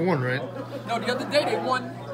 won, right? No, the other day they won